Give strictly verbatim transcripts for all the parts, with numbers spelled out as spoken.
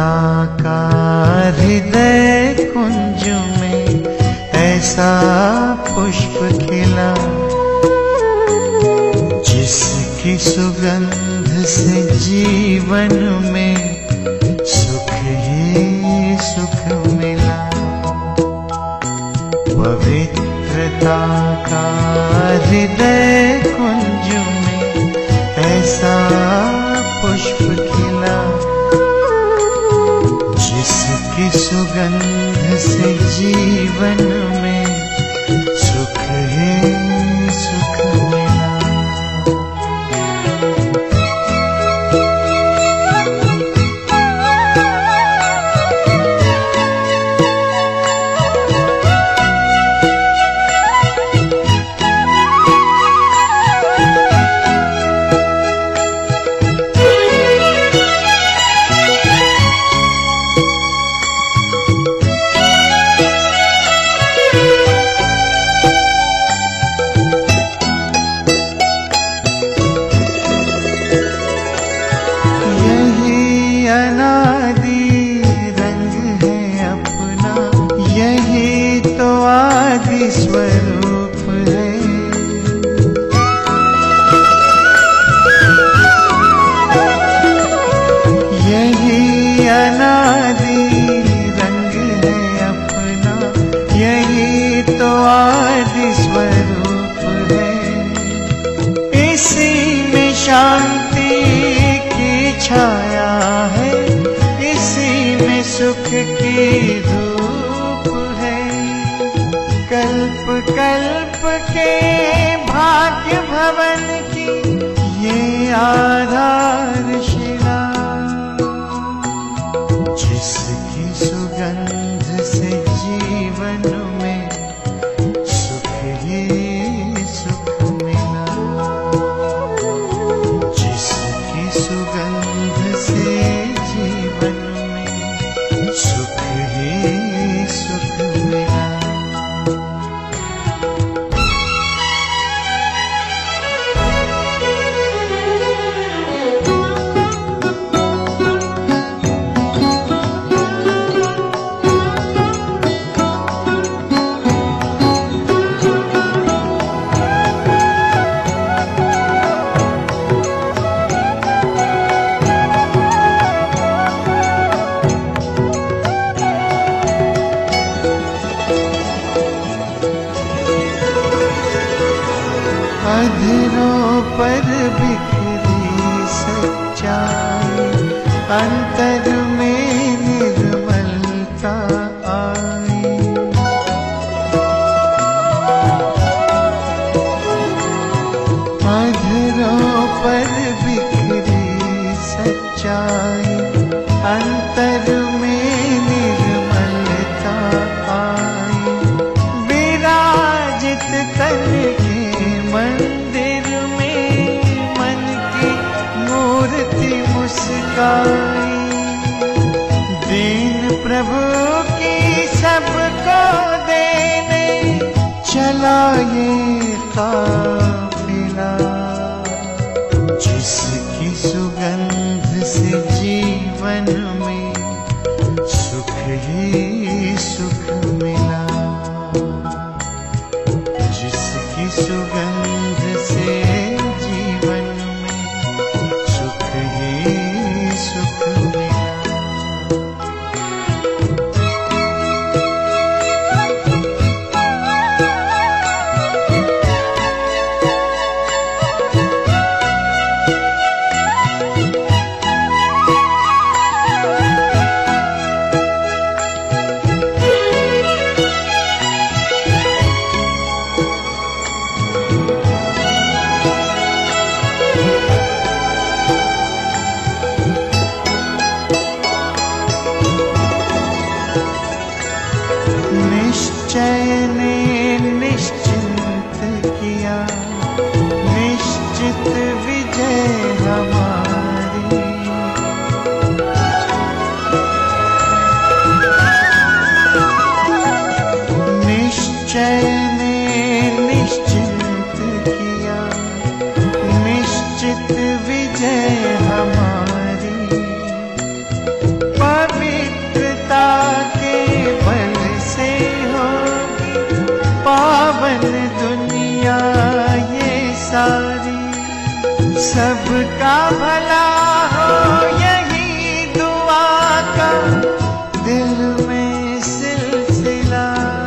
पवित्रता का हृदय कुंज में ऐसा पुष्प खिला, जिसकी सुगंध से जीवन में सुख ही सुख मिला। पवित्रता का हृदय कुंज में ऐसा पुष्प खिला, जिसकी सुगंध से जीवन में सुख ही सुख मिला। स्वरूप है, यही अनादि रंग है अपना, यही तो आदि स्वरूप है। इसी में शांति की छाया है, इसी में सुख की धूप है। कल्प कल्प के भाग्य भवन की ये आधारशिला, जिसकी सुगंध से जीवन में सुख ही सुख मिला, जिसकी सुगंध से जीवन में सुख ही सुख मिला। अधरों पर बिखरी सच्चाई, अंतर में निर्मलता आई। अधरों पर बिखरी सच्चाई, अंतर में निर्मलता आई। विराजित करके मंदिर में मन की मूर्ति मुस्काई, दीन प्रभु की सबको देने चला ये काफिला, जिसकी सुगंध से जीवन में सुख ही सुख मिला, जिसकी सुगंध से जीवन में सुख ही सुख मिला। निश्चय ने निश्चिंत किया, निश्चित विजय हमारी। निश्चय ने निश्चिंत किया, निश्चित विजय हमारी। सबका भला हो यही दुआ का दिल में सिलसिला,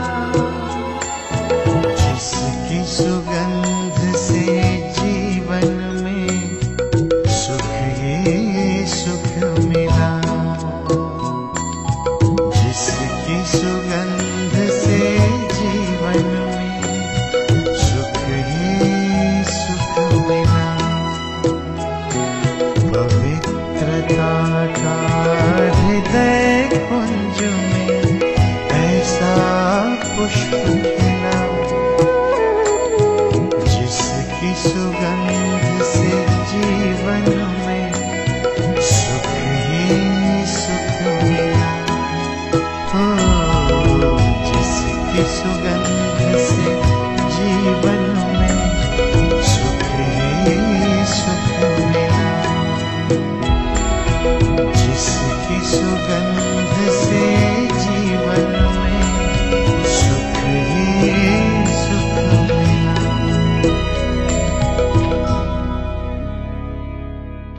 जिसकी सुगंध से जीवन में सुख ये सुख मिला, जिसकी सुगंध से जीवन में सुख ये सुख मिला। पवित्रता का हृदय कुंज में ऐसा पुष्प खिला, जिसकी सुगंध से जीवन में सुख ही सुख मिला। हो जिसकी सुगंध से जीवन में सुख ही सुख मिला, जिसकी सुगंध से जीवन में सुख ही सुख मिला।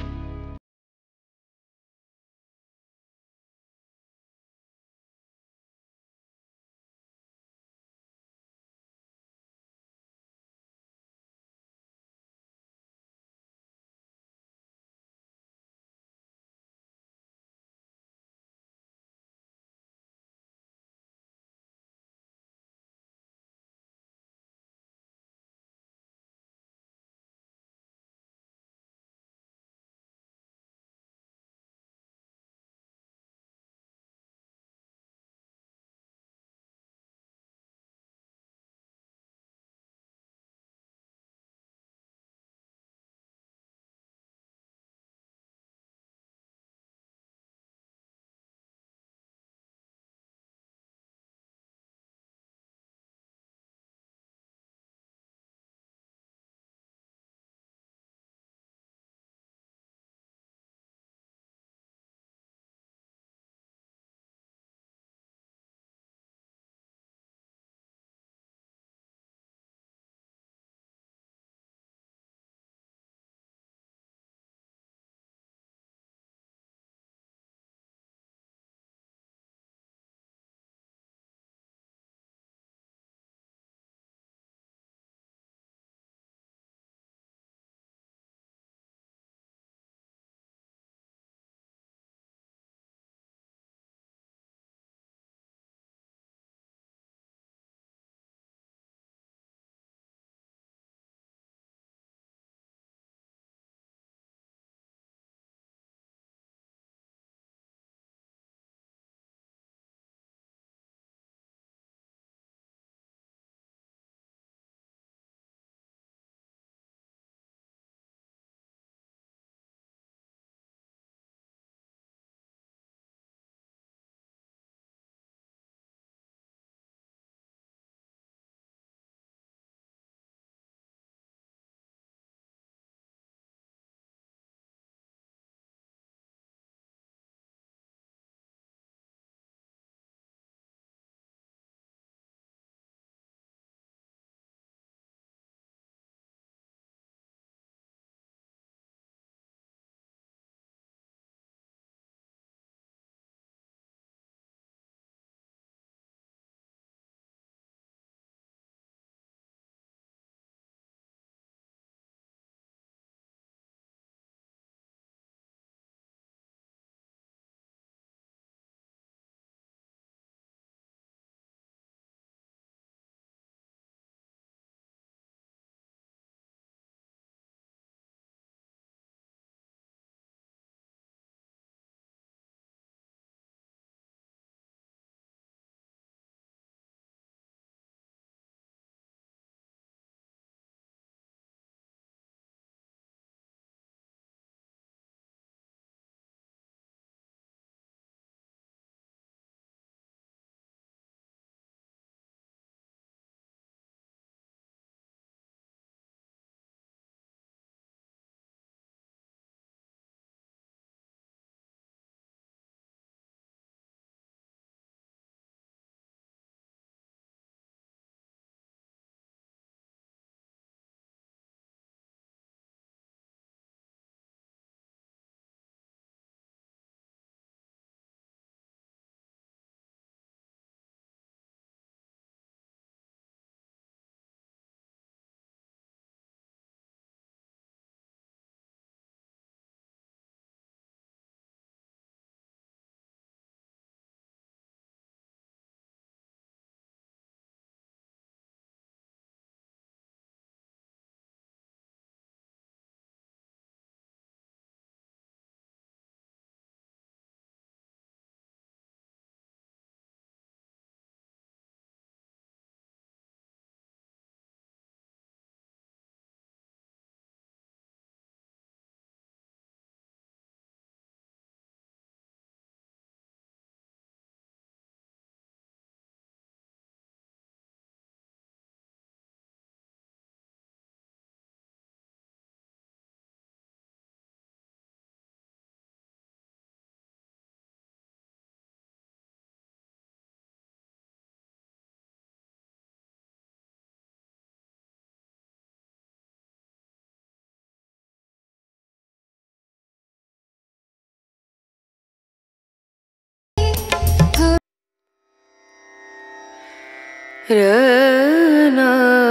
रना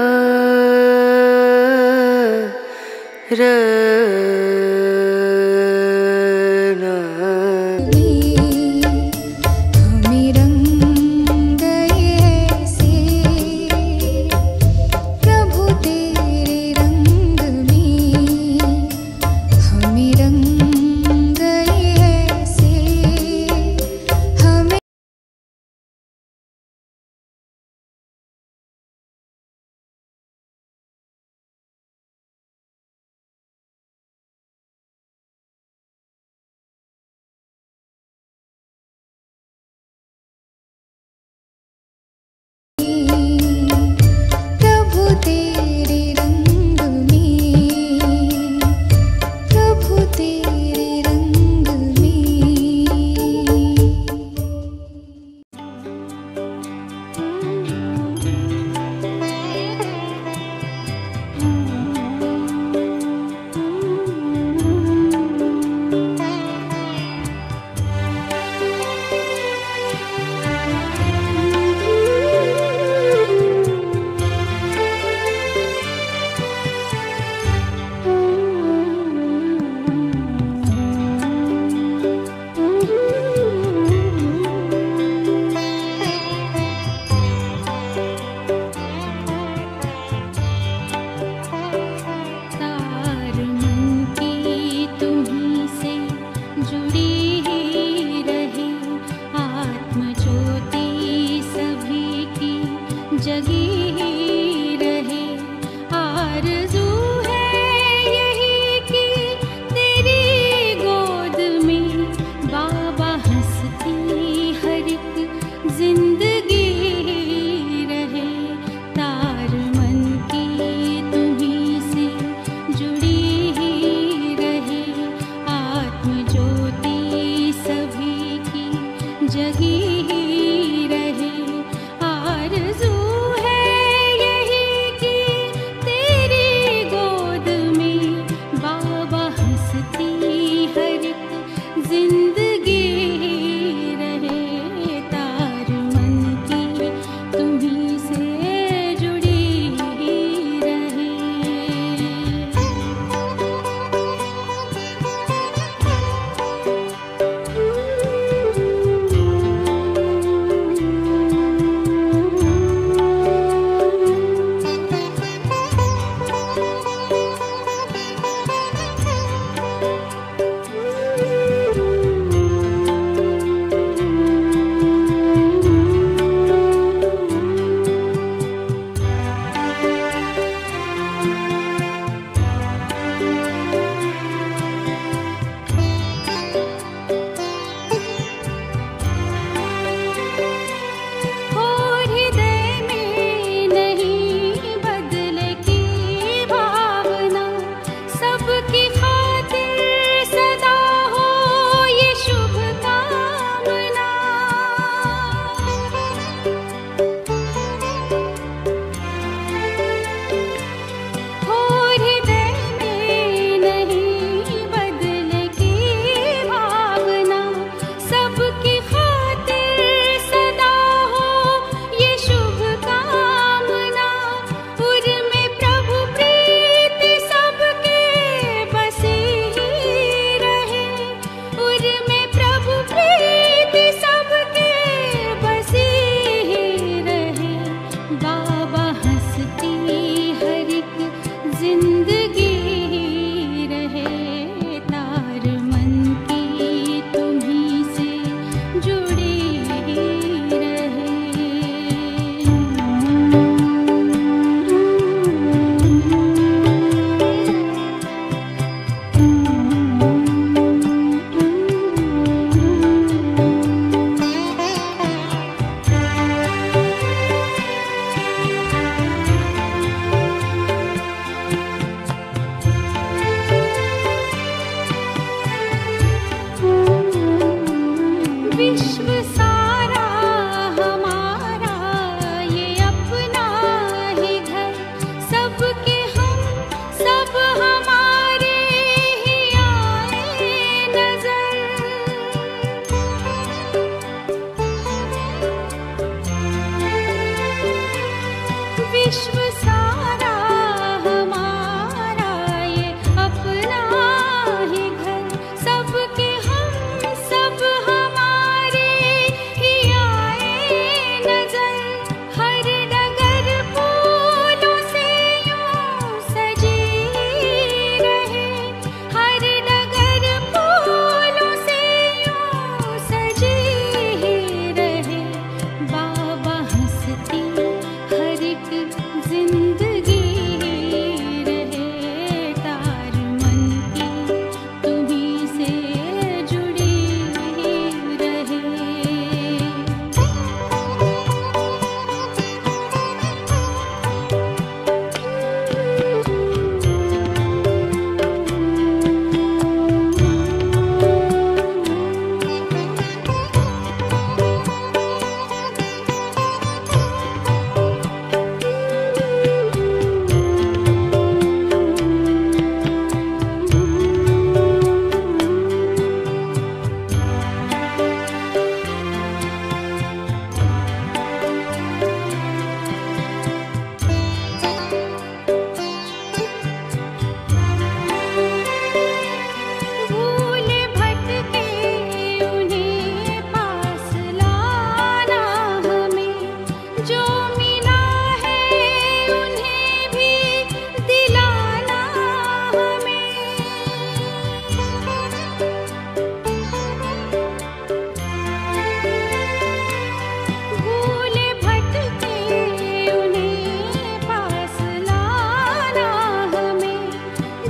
रना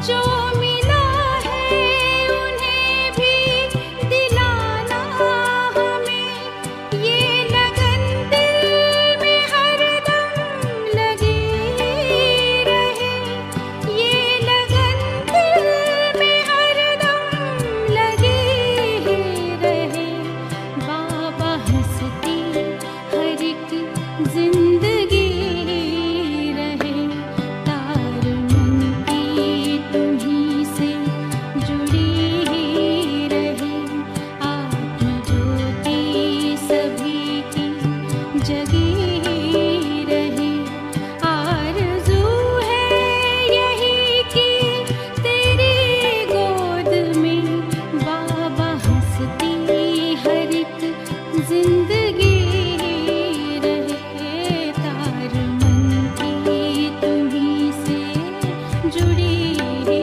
जो मिला है उन्हें भी दिलाना हमें, ये लगन दिल में हरदम लगी रहे, ये लगन दिल में हरदम लगी रहे। बाबा हंसती हर एक जिंदगी रहे, तार मन की तुम्हीं से जुड़ी रहे, आत्म ज्योति सभी की जगी रहे। आरज़ू है यही कि तेरी गोद में बाबा हंसती हर एक जिंदगी रहे, तार मन की तुम्हीं से जुड़ी रहे।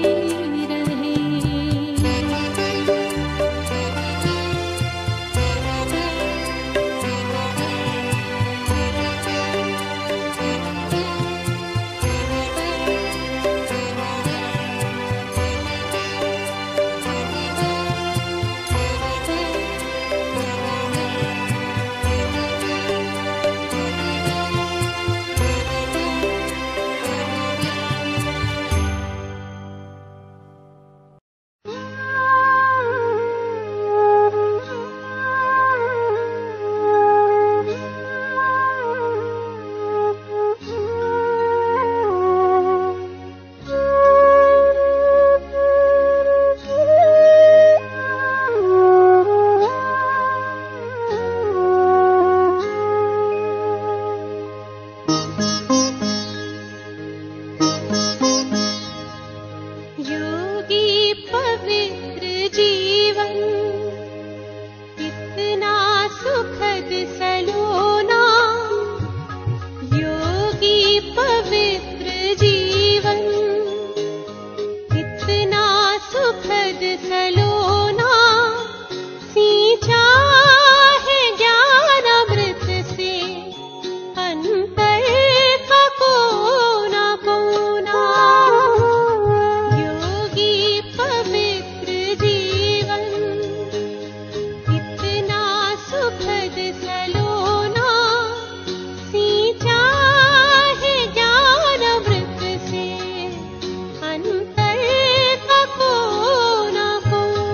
योगी पवित्र जीवन कितना सुखद सलोना, योगी पवित्र जीवन कितना सुखद सलोना, सींचा है ज्ञान अमृत से अंतर का कोना कोना। योगी पवित्र जीवन कितना सुखद सलोना, सींचा है ज्ञान अमृत से अंतर का कोना कोना।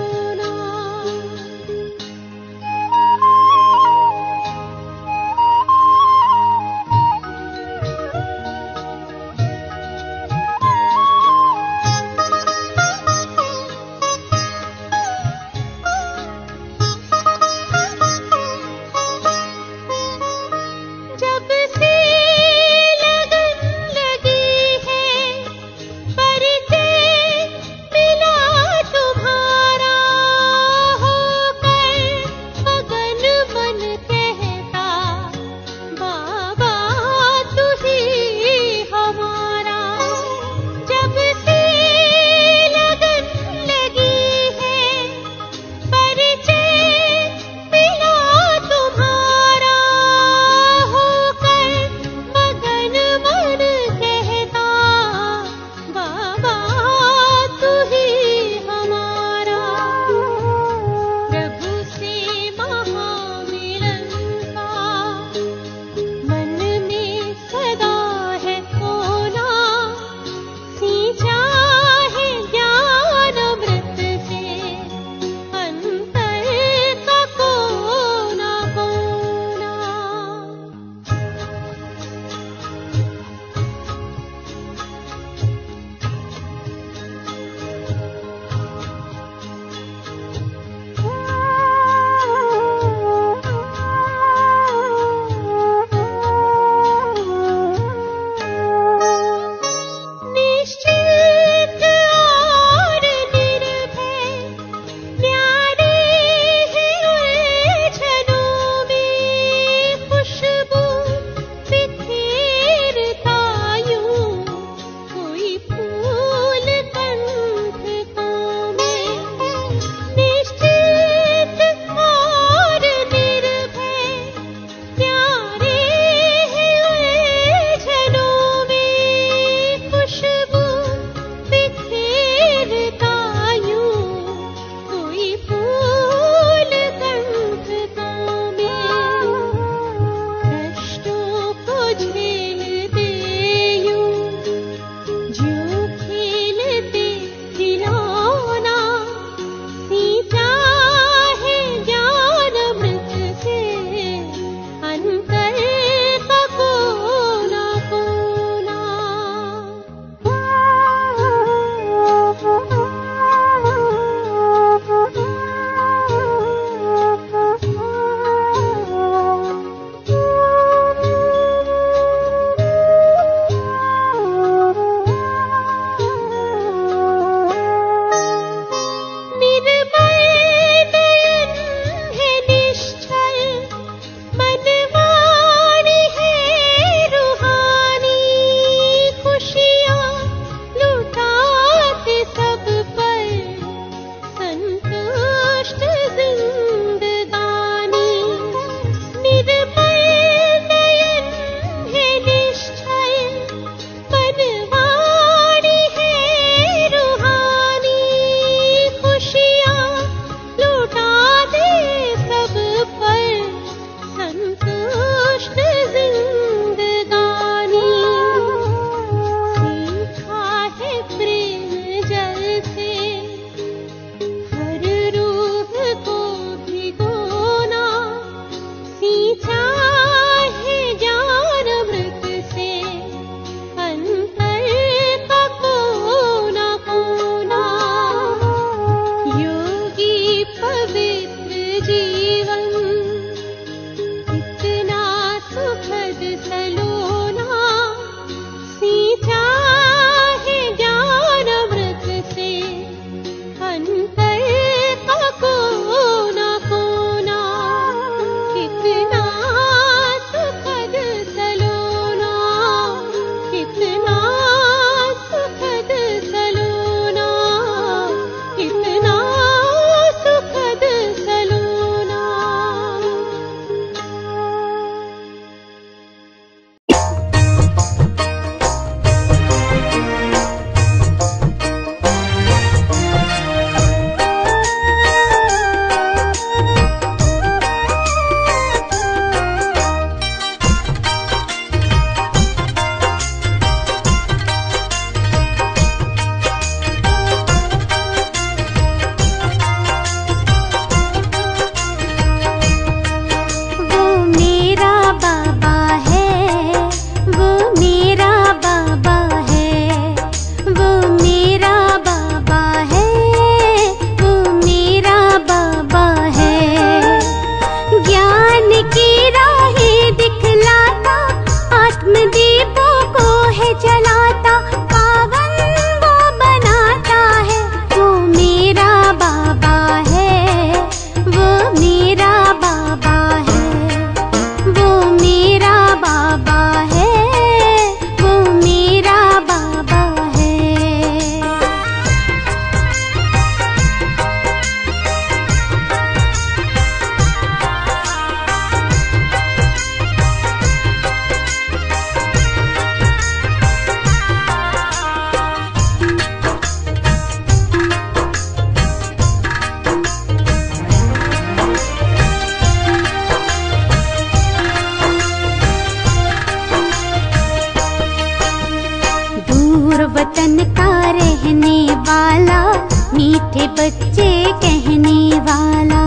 बच्चे कहने वाला,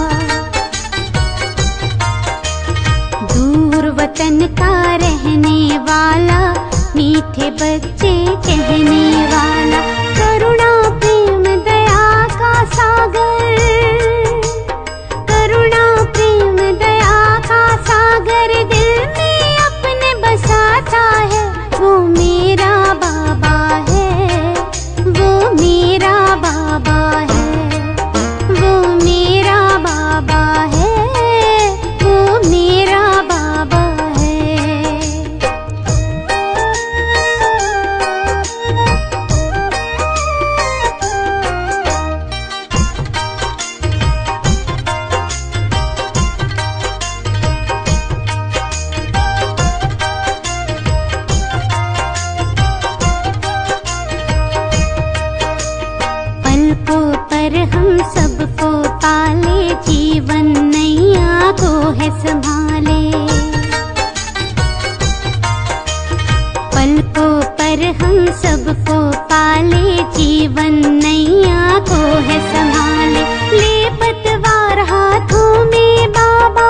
दूर वतन का रहने वाला, मीठे बच्चे कहने वाला, करुणा प्रेम दया का सागर, करुणा प्रेम दया का सागर दिल में अपने बसाता है, वो मेरा बाबा है, वो मेरा बाबा है, वो मेरा बाबा है, वो मेरा बाबा है। पलकों पर हम सबको पाले, जीवन नैया को है संभाले, पलकों पर हम सबको पाले, जीवन नैया को है संभाले, ले पतवार हाथों में बाबा,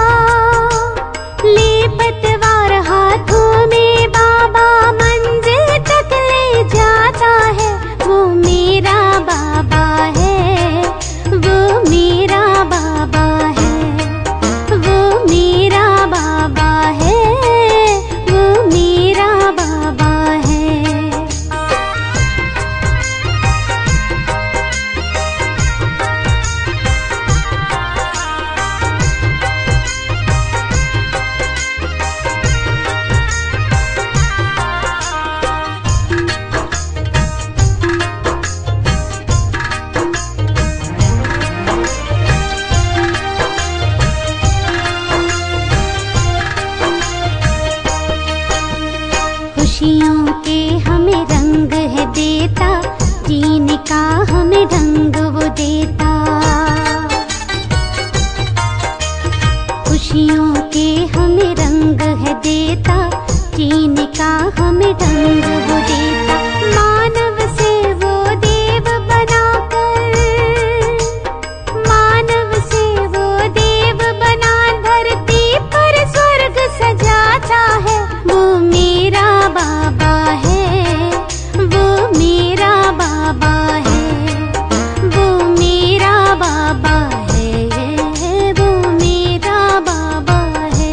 ले पतवार हाथों में बाबा, मंजिल तक ले जाता है, वो मेरा बाबा है, वो मेरा बाबा है, वो मेरा बाबा है, वो मेरा बाबा है। खुशियों के हमें रंग है देता, जीने का हमें ढंग वो देता, खुशियों के हमें रंग है देता, जीने का हमें ढंग वो देता, मानव से वो देव बनाकर, मानव से वो देव बना धरती पर स्वर्ग सजाता है, वो मेरा बाबा है, वो मेरा बाबा है, वो मेरा बाबा है, वो मेरा बाबा है।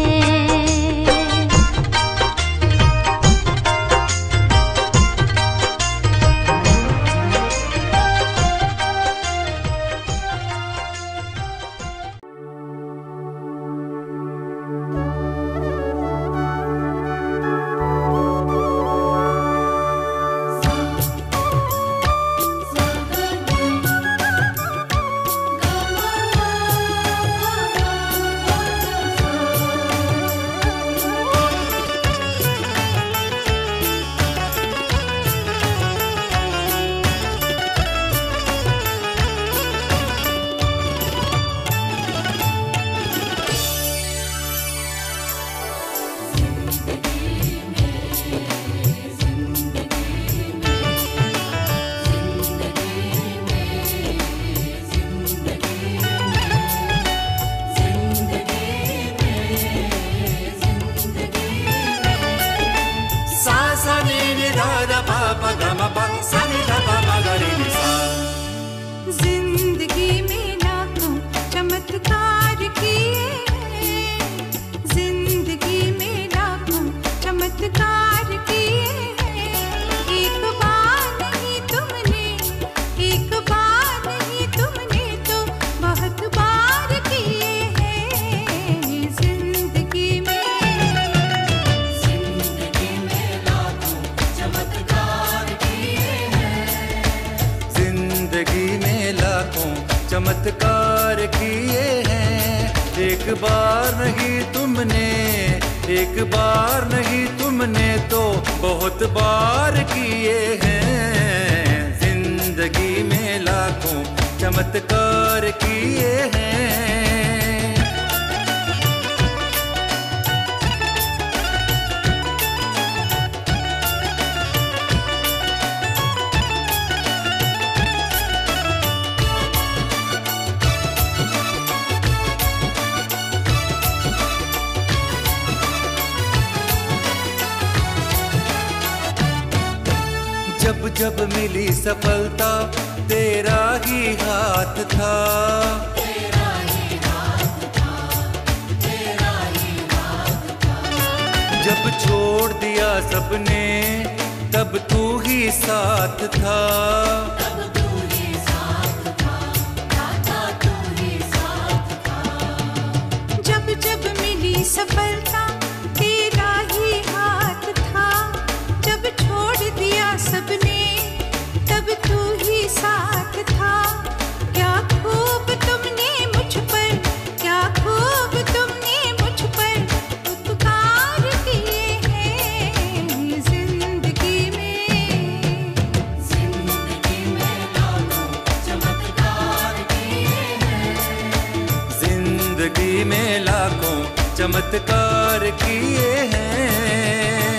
जिंदगी में लाखों चमत्कार किए हैं, जिंदगी में लाखों चमत्कार किए हैं, एक बार नहीं तुमने, एक बार नहीं तुमने तो बहुत बार किए हैं, जिंदगी में, जिंदगी में लाखों चमत्कार किए हैं, जिंदगी में लाखों चमत्कार किए हैं, एक बार नहीं तुमने, एक बार नहीं तुमने तो बहुत बार किए हैं, जिंदगी में लाखों चमत्कार किए हैं। जब मिली सफलता तेरा ही हाथ था। तेरा ही हाथ था, तेरा ही हाथ था। जब छोड़ दिया सबने तब तू ही साथ था। तब तू ही साथ था, दाता तू ही साथ था। जब जब मिली सफलता तेरा ही हाथ था। जब छोड़ दिया सबने तब तू ही साथ था। क्या खूब तुमने मुझ पर, क्या खूब तुमने मुझ पर उपकार किए हैं जिंदगी में। जिंदगी में लाखों चमत्कार किए हैं। जिंदगी में लाखों चमत्कार किए हैं।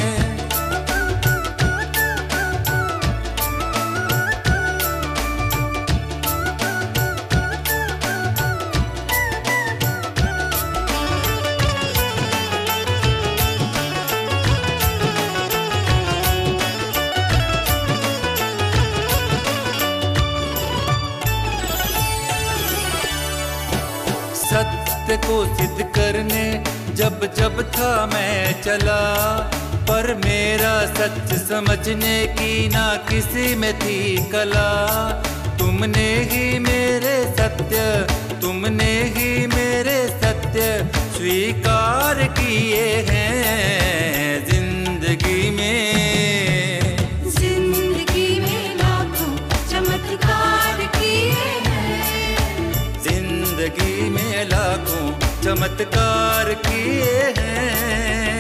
सत्य को सिद्ध करने जब जब था मैं चला, पर मेरा सच समझने की ना किसी में थी कला। तुमने ही मेरे सत्य, तुमने ही मेरे सत्य स्वीकार किए हैं जिंदगी में। जिंदगी में लाखों चमत्कार किए हैं। जिंदगी में लाखों चमत्कार किए हैं।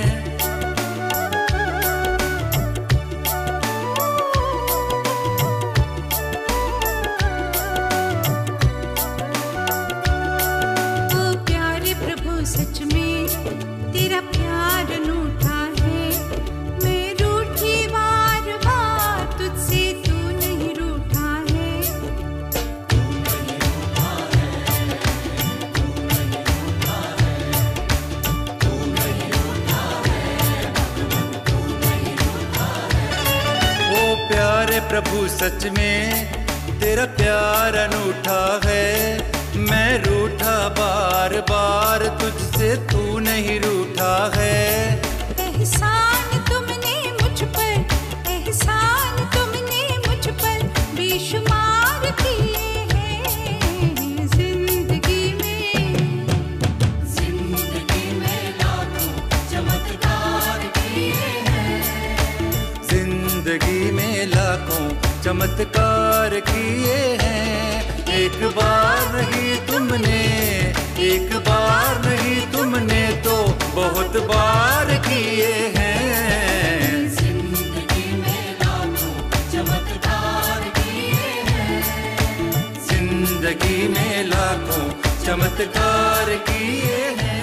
ओ प्यारे प्रभु सच में तेरा प्यार अनूठा है। मैं रूठी बार बार तुझसे, तू नहीं रूठा है। प्यारे प्रभु सच में तेरा प्यार अनूठा है। मैं रूठा बार बार तुझसे, तू नहीं रूठा है। एहसान तुमने मुझ पर, एहसान तुमने मुझ पर बेशुमार किए हैं जिंदगी में। जिंदगी में लाखों चमत्कार किए हैं। जिंदगी में लाखों चमत्कार किए हैं। एक बार नहीं तुमने, एक बार नहीं तुमने तो बहुत बार किए हैं। जिंदगी में लाखों चमत्कार किए हैं। जिंदगी में लाखों चमत्कार किए हैं।